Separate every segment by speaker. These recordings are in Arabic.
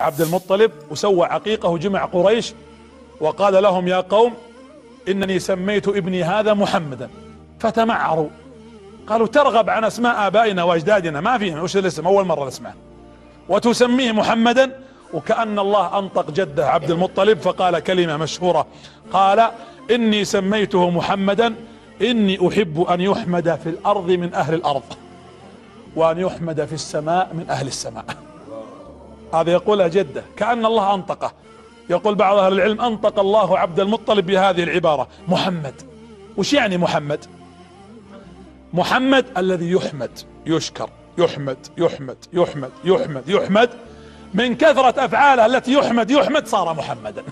Speaker 1: عبد المطلب وسوى عقيقة وجمع قريش وقال لهم يا قوم إنني سميت ابني هذا محمدا، فتمعروا قالوا ترغب عن اسماء آبائنا واجدادنا، ما فيهم وش الاسم اول مرة نسمعه وتسميه محمدا. وكأن الله انطق جده عبد المطلب فقال كلمة مشهورة، قال اني سميته محمدا اني احب ان يحمد في الارض من اهل الارض وان يحمد في السماء من اهل السماء. هذا يقولها جده كأن الله انطقه. يقول بعض اهل العلم انطق الله عبد المطلب بهذه العبارة محمد. وش يعني محمد؟ محمد الذي يحمد، يشكر، يحمد يحمد يحمد يحمد يحمد، من كثرة افعاله التي يحمد صار محمدا.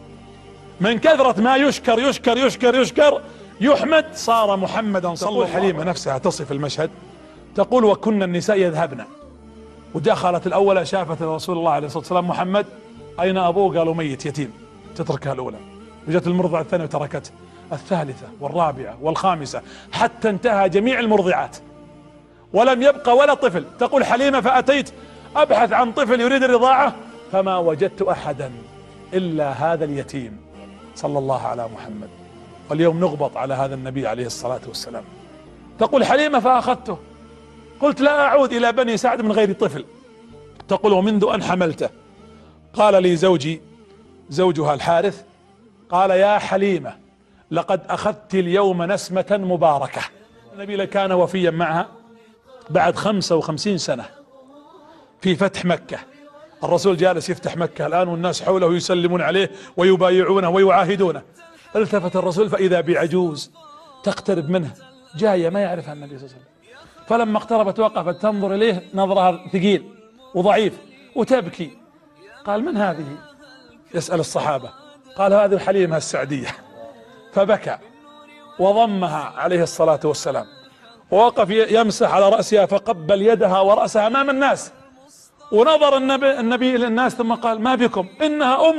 Speaker 1: من كثرة ما يشكر يشكر يشكر يشكر يحمد صار محمدا صلى الله عليه وسلم. حليمة نفسها تصف المشهد تقول وكنا النساء يذهبن، ودخلت الاولى شافت رسول الله عليه الصلاة والسلام محمد، اين ابوه؟ قالوا ميت يتيم، تتركها الاولى. وجت المرضعة الثانية وتركته، الثالثة والرابعة والخامسة، حتى انتهى جميع المرضعات ولم يبقى ولا طفل. تقول حليمة فأتيت أبحث عن طفل يريد الرضاعة فما وجدت أحدا إلا هذا اليتيم صلى الله على محمد. واليوم نغبط على هذا النبي عليه الصلاة والسلام. تقول حليمة فأخذته، قلت لا أعود إلى بني سعد من غير طفل. تقول ومنذ أن حملته قال لي زوجي، زوجها الحارث، قال يا حليمة لقد أخذت اليوم نسمة مباركة. النبي كان وفيا معها بعد 55 سنة في فتح مكة. الرسول جالس يفتح مكة الآن والناس حوله يسلمون عليه ويبايعونه ويعاهدونه. التفت الرسول فإذا بعجوز تقترب منه جاية ما يعرفها النبي صلى الله عليه وسلم. فلما اقتربت وقفت تنظر إليه نظرها ثقيل وضعيف وتبكي. قال من هذه؟ يسأل الصحابة. قال هذه حليمة السعدية. فبكى وضمها عليه الصلاة والسلام ووقف يمسح على رأسها فقبل يدها ورأسها أمام الناس. ونظر النبي إلى الناس ثم قال ما بكم؟ إنها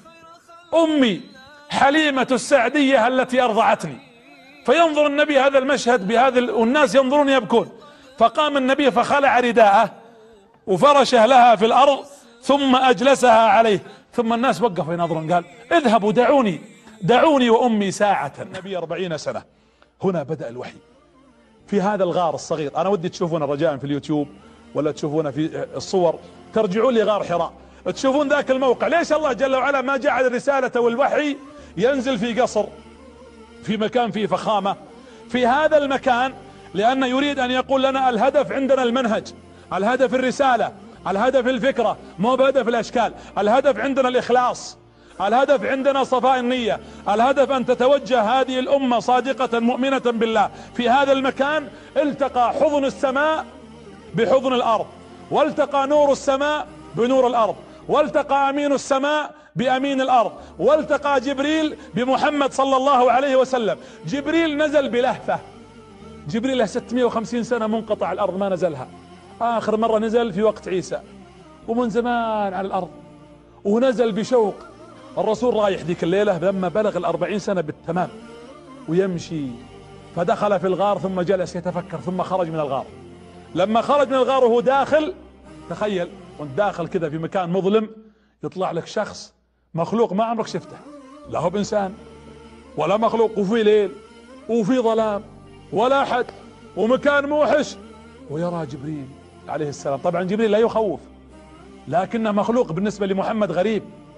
Speaker 1: أمي حليمة السعدية التي أرضعتني. فينظر النبي هذا المشهد والناس ينظرون يبكون. فقام النبي فخلع رداءه وفرشه لها في الأرض ثم أجلسها عليه. ثم الناس وقفوا ينظرون قال اذهبوا دعوني وأمي ساعة. النبي 40 سنة. هنا بدأ الوحي في هذا الغار الصغير. أنا ودي تشوفونه رجاء في اليوتيوب ولا تشوفونه في الصور، ترجعون لغار حراء تشوفون ذاك الموقع. ليش الله جل وعلا ما جعل الرسالة والوحي ينزل في قصر، في مكان فيه فخامة؟ في هذا المكان لأنه يريد أن يقول لنا الهدف عندنا المنهج، الهدف الرسالة، الهدف الفكرة، مو بهدف الأشكال. الهدف عندنا الإخلاص، الهدف عندنا صفاء النية، الهدف أن تتوجه هذه الأمة صادقة مؤمنة بالله. في هذا المكان التقى حضن السماء بحضن الأرض، والتقى نور السماء بنور الأرض، والتقى أمين السماء بأمين الأرض، والتقى جبريل بمحمد صلى الله عليه وسلم. جبريل نزل بلهفة. جبريل له 650 سنة منقطع الأرض ما نزلها. آخر مرة نزل في وقت عيسى ومن زمان على الأرض، ونزل بشوق. الرسول رايح ذيك الليلة لما بلغ 40 سنة بالتمام ويمشي، فدخل في الغار ثم جلس يتفكر ثم خرج من الغار. لما خرج من الغار وهو داخل، تخيل وانت داخل كذا في مكان مظلم يطلع لك شخص مخلوق ما عمرك شفته، لا هو بإنسان ولا مخلوق، وفي ليل وفي ظلام ولا أحد ومكان موحش، ويرى جبريل عليه السلام. طبعا جبريل لا يخوف لكنه مخلوق بالنسبة لمحمد غريب.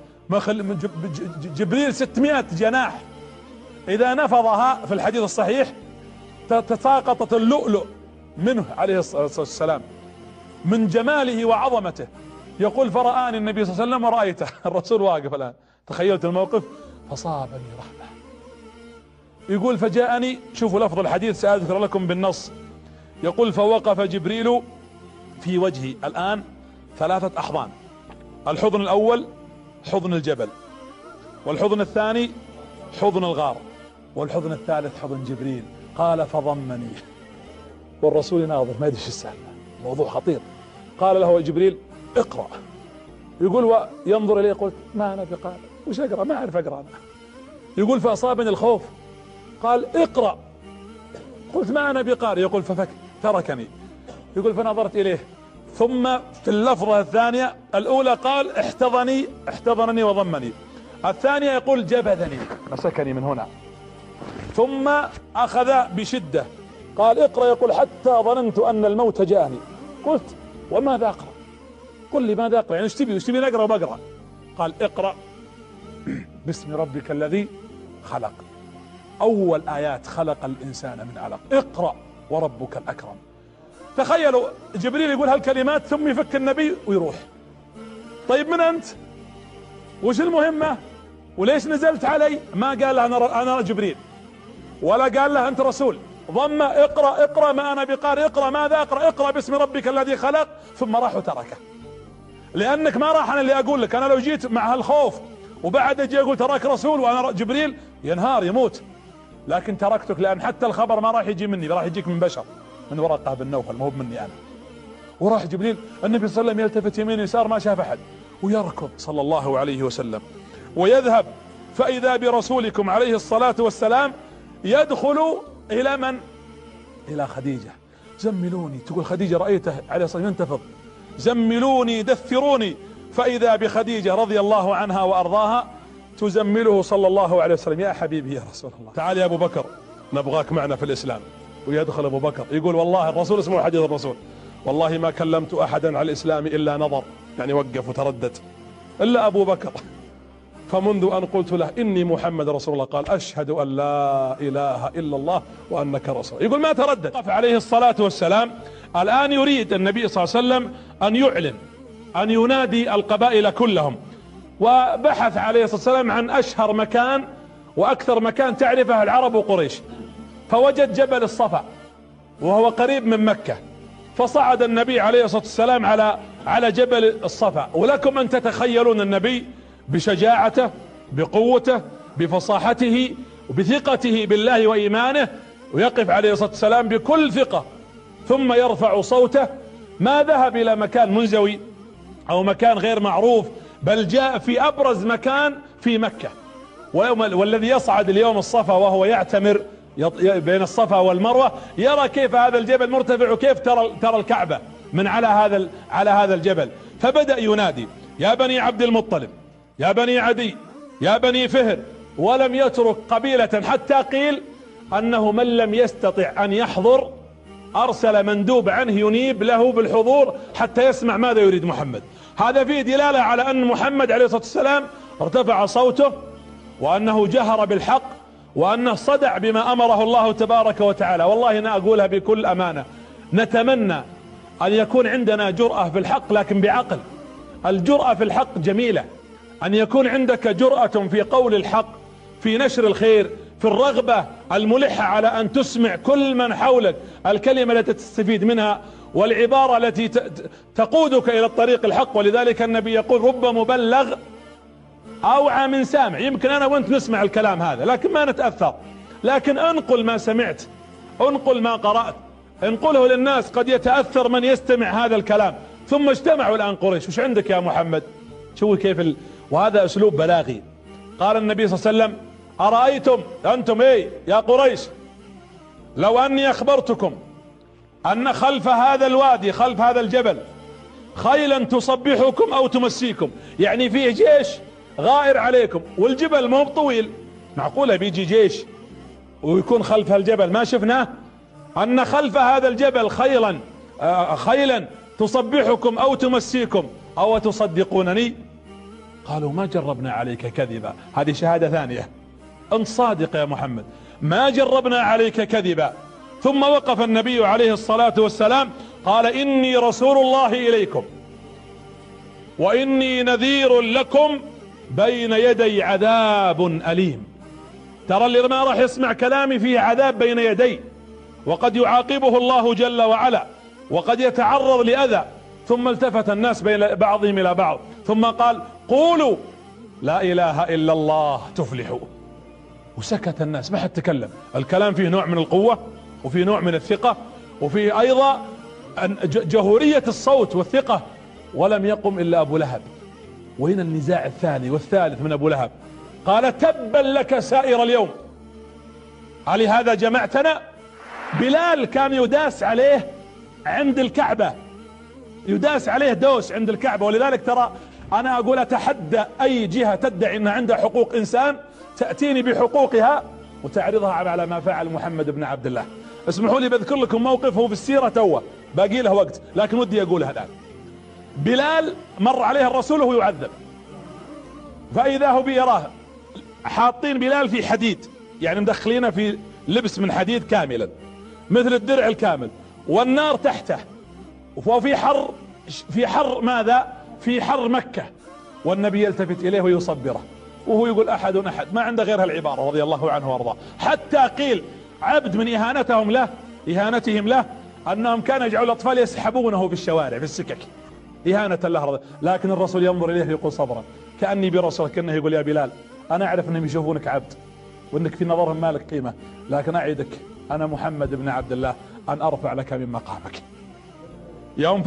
Speaker 1: جبريل 600 جناح إذا نفضها في الحديث الصحيح تساقطت اللؤلؤ منه عليه الصلاة والسلام من جماله وعظمته. يقول فرآني النبي صلى الله عليه وسلم ورأيته. الرسول واقف الآن، تخيلت الموقف، فصابني رحمة. يقول فجاءني، شوفوا لفظ الحديث سأذكر لكم بالنص. يقول فوقف جبريل في وجهي الآن 3 أحضان. الحضن الأول حضن الجبل، والحضن الثاني حضن الغار، والحضن الثالث حضن جبريل. قال فضمني والرسول يناظر ما يدري ايش السالفة، موضوع خطير. قال له جبريل اقرأ. يقول وينظر اليه قلت ما انا بقارئ، وش اقرأ؟ ما اعرف اقرأ انا. يقول فاصابني الخوف قال اقرأ، قلت ما انا بقارئ. يقول تركني. يقول فنظرت اليه ثم في اللفظة الثانية الأولى قال احتضنني وضمني، الثانية يقول جبذني مسكني من هنا، ثم أخذ بشدة قال اقرأ، يقول حتى ظننت أن الموت جاءني. قلت وماذا أقرأ؟ قل لي ماذا أقرأ، يعني ايش تبي نقرأ وبقرأ؟ قال اقرأ باسم ربك الذي خلق، أول آيات خلق الإنسان من علق، اقرأ وربك الأكرم. تخيلوا جبريل يقول هالكلمات ثم يفك النبي ويروح. طيب من أنت؟ وش المهمة؟ وليش نزلت علي؟ ما قال له أنا جبريل، ولا قال له أنت رسول. ضم اقرأ ما أنا بقارئ، اقرأ ماذا أقرأ؟ اقرأ باسم ربك الذي خلق، ثم راح وتركه. لأنك ما راح أنا اللي أقول لك، أنا لو جيت مع هالخوف وبعد أجي أقول تراك رسول وأنا جبريل ينهار يموت، لكن تركتك لأن حتى الخبر ما راح يجي مني، راح يجيك من بشر، من ورقة بن نوفل، ما هو مني أنا. وراح جبريل، النبي صلى الله عليه وسلم يلتفت يمين يسار ما شاف أحد، ويركض صلى الله عليه وسلم ويذهب، فإذا برسولكم عليه الصلاة والسلام يدخل إلى من؟ إلى خديجة. زملوني، تقول خديجة رأيته عليه الصلاة والسلام ينتفض، زملوني دثروني، فإذا بخديجة رضي الله عنها وأرضاها تزمله صلى الله عليه وسلم، يا حبيبي يا رسول الله تعال يا أبو بكر نبغاك معنا في الإسلام. ويدخل أبو بكر يقول والله الرسول اسمه حديث الرسول، والله ما كلمت أحدا على الإسلام إلا نظر، يعني وقف وتردد، إلا أبو بكر. فمنذ أن قلت له إني محمد رسول الله قال أشهد أن لا إله إلا الله وأنك رسول. يقول ما تردد. عليه الصلاة والسلام الآن يريد النبي صلى الله عليه وسلم أن يعلن، أن ينادي القبائل كلهم، وبحث عليه الصلاة والسلام عن أشهر مكان وأكثر مكان تعرفه العرب وقريش، فوجد جبل الصفا وهو قريب من مكة، فصعد النبي عليه الصلاة والسلام على جبل الصفا. ولكم أن تتخيلون النبي بشجاعته، بقوته، بفصاحته، وبثقته بالله وإيمانه، ويقف عليه الصلاة والسلام بكل ثقة، ثم يرفع صوته. ما ذهب إلى مكان منزوي أو مكان غير معروف، بل جاء في أبرز مكان في مكة. والذي يصعد اليوم الصفا وهو يعتمر بين الصفا والمروة يرى كيف هذا الجبل مرتفع، وكيف ترى الكعبة من على هذا الجبل. فبدأ ينادي يا بني عبد المطلب، يا بني عدي، يا بني فهر، ولم يترك قبيلة، حتى قيل أنه من لم يستطع أن يحضر أرسل مندوب عنه ينيب له بالحضور حتى يسمع ماذا يريد محمد. هذا فيه دلالة على أن محمد عليه الصلاة والسلام ارتفع صوته، وأنه جهر بالحق، وأنه صدع بما أمره الله تبارك وتعالى. والله أنا أقولها بكل أمانة، نتمنى أن يكون عندنا جرأة في الحق لكن بعقل. الجرأة في الحق جميلة، أن يكون عندك جرأة في قول الحق، في نشر الخير، في الرغبة الملحة على أن تسمع كل من حولك الكلمة التي تستفيد منها، والعبارة التي تقودك إلى الطريق الحق. ولذلك النبي يقول رب مبلغ أوعى من سامع. يمكن أنا وأنت نسمع الكلام هذا لكن ما نتأثر، لكن انقل ما سمعت، انقل ما قرأت، انقله للناس، قد يتأثر من يستمع هذا الكلام. ثم اجتمعوا الآن قريش، وش عندك يا محمد؟ شوف كيف وهذا أسلوب بلاغي. قال النبي صلى الله عليه وسلم أرأيتم أنتم يا قريش لو أني أخبرتكم أن خلف هذا الوادي، خلف هذا الجبل، خيلا تصبحكم أو تمسيكم، يعني فيه جيش غائر عليكم، والجبل مو طويل، معقولة بيجي جيش ويكون خلف هالجبل ما شفناه؟ أن خلف هذا الجبل خيلا تصبحكم أو تمسيكم أو تصدقونني؟ قالوا ما جربنا عليك كذبا. هذه شهادة ثانية، أنت صادق يا محمد، ما جربنا عليك كذبا. ثم وقف النبي عليه الصلاة والسلام قال إني رسول الله إليكم وإني نذير لكم بين يدي عذاب أليم. ترى اللي ما راح يسمع كلامي فيه عذاب بين يدي، وقد يعاقبه الله جل وعلا، وقد يتعرض لأذى. ثم التفت الناس بين بعضهم إلى بعض ثم قال قولوا لا إله إلا الله تفلحوا. وسكت الناس، ما حد تكلم. الكلام فيه نوع من القوة، وفيه نوع من الثقة، وفيه أيضا جهورية الصوت والثقة. ولم يقم إلا أبو لهب. وهنا النزاع الثاني والثالث من أبو لهب، قال تبا لك سائر اليوم، ألهذا جمعتنا؟ بلال كان يداس عليه عند الكعبة، يداس عليه دوس عند الكعبة. ولذلك ترى انا اقول اتحدى اي جهة تدعي ان عندها حقوق انسان تأتيني بحقوقها وتعرضها على ما فعل محمد بن عبد الله. اسمحوا لي بذكر لكم موقفه في السيرة توه، باقي له وقت لكن ودي اقولها الان. بلال مر عليه الرسول وهو يعذب، فاذا هو بيراه حاطين بلال في حديد، يعني مدخلينه في لبس من حديد كاملا مثل الدرع الكامل، والنار تحته، وفي حر، في حر ماذا؟ في حر مكة، والنبي يلتفت اليه ويصبره وهو يقول احد احد، ما عنده غير هالعبارة رضي الله عنه وارضاه. حتى قيل عبد من اهانتهم له انهم كانوا يجعلوا الاطفال يسحبونه في الشوارع في السكك اهانة له، لكن الرسول ينظر اليه يقول صبرا، كأني برسول، كأنه يقول يا بلال انا اعرف انهم يشوفونك عبد وانك في نظرهم ما لك قيمة، لكن اعدك انا محمد بن عبد الله ان ارفع لك من مقامك. يوم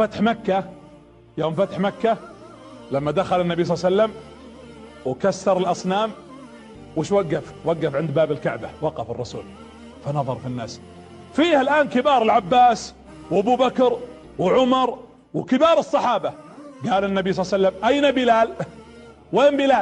Speaker 1: فتح مكة لما دخل النبي صلى الله عليه وسلم وكسر الاصنام، وش وقف عند باب الكعبة، وقف الرسول فنظر في الناس، فيه الان كبار العباس وابو بكر وعمر وكبار الصحابة. قال النبي صلى الله عليه وسلم اين بلال؟ وين بلال؟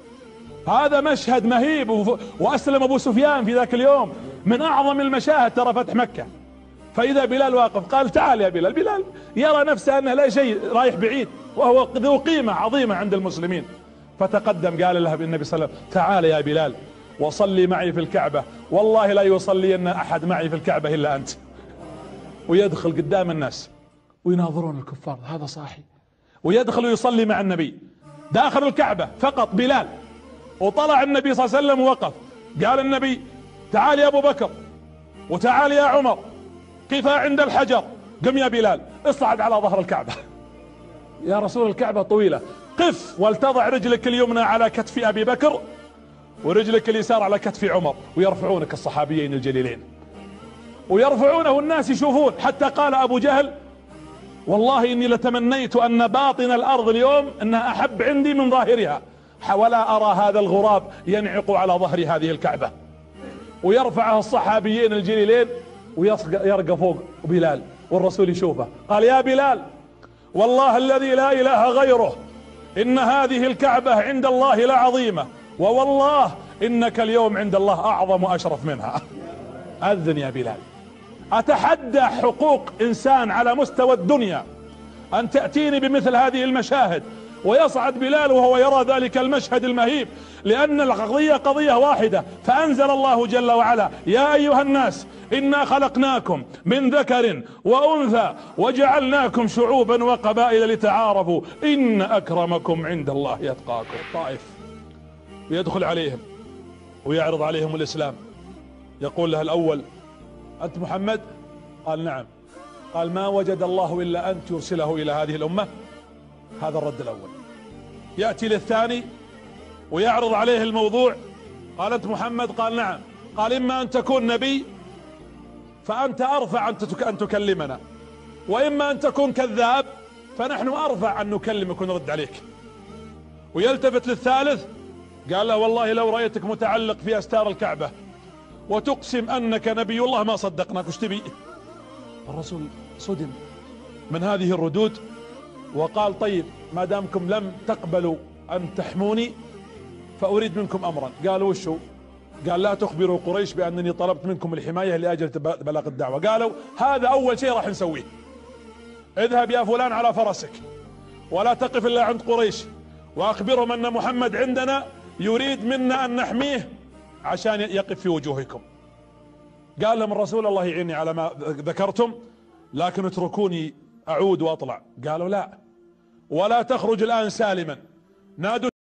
Speaker 1: هذا مشهد مهيب. واسلم ابو سفيان في ذاك اليوم، من اعظم المشاهد ترى فتح مكة. فاذا بلال واقف قال تعال يا بلال. بلال يرى نفسه انه لا شيء، رايح بعيد، وهو ذو قيمة عظيمة عند المسلمين. فتقدم قال له النبي صلى الله عليه وسلم تعال يا بلال وصلي معي في الكعبة، والله لا يصلين احد معي في الكعبة الا انت. ويدخل قدام الناس ويناظرون الكفار، هذا صاحي، ويدخل ويصلي مع النبي داخل الكعبة فقط بلال. وطلع النبي صلى الله عليه وسلم ووقف، قال النبي تعال يا ابو بكر وتعال يا عمر، قفا عند الحجر، قم يا بلال اصعد على ظهر الكعبة. يا رسول الكعبة طويلة، قف ولتضع رجلك اليمنى على كتف ابي بكر ورجلك اليسار على كتف عمر. ويرفعونك الصحابيين الجليلين ويرفعونه الناس يشوفون، حتى قال ابو جهل والله اني لتمنيت ان باطن الارض اليوم انها احب عندي من ظاهرها، ولا ارى هذا الغراب ينعق على ظهر هذه الكعبة. ويرفعه الصحابيين الجليلين ويرقى فوق بلال والرسول يشوفه، قال يا بلال والله الذي لا اله غيره ان هذه الكعبة عند الله لعظيمة، ووالله انك اليوم عند الله اعظم واشرف منها. اذن يا بلال. اتحدى حقوق انسان على مستوى الدنيا ان تأتيني بمثل هذه المشاهد، ويصعد بلال وهو يرى ذلك المشهد المهيب، لان القضية قضية واحدة. فانزل الله جل وعلا يا ايها الناس انا خلقناكم من ذكر وانثى وجعلناكم شعوبا وقبائل لتعارفوا ان اكرمكم عند الله يتقاكم. طائف ويدخل عليهم ويعرض عليهم الاسلام، يقول له الاول انت محمد؟ قال نعم. قال ما وجد الله الا انت يرسله الى هذه الامة. هذا الرد الاول. يأتي للثاني ويعرض عليه الموضوع، قال انت محمد؟ قال نعم. قال اما ان تكون نبي فانت ارفع ان تكلمنا، واما ان تكون كذاب فنحن ارفع ان نكلمك ونرد عليك. ويلتفت للثالث قال له والله لو رأيتك متعلق في استار الكعبة وتقسم انك نبي الله ما صدقناك، وش تبي؟ الرسول صدم من هذه الردود وقال طيب ما دامكم لم تقبلوا ان تحموني فاريد منكم امرا. قالوا وشو؟ قال لا تخبروا قريش بانني طلبت منكم الحماية لاجل بلاغ الدعوة. قالوا هذا اول شيء راح نسويه، اذهب يا فلان على فرسك ولا تقف الا عند قريش واخبرهم ان محمد عندنا يريد منا ان نحميه عشان يقف في وجوهكم. قال لهم الرسول الله يعيني على ما ذكرتم، لكن اتركوني اعود واطلع. قالوا لا، ولا تخرج الان سالما، نادوا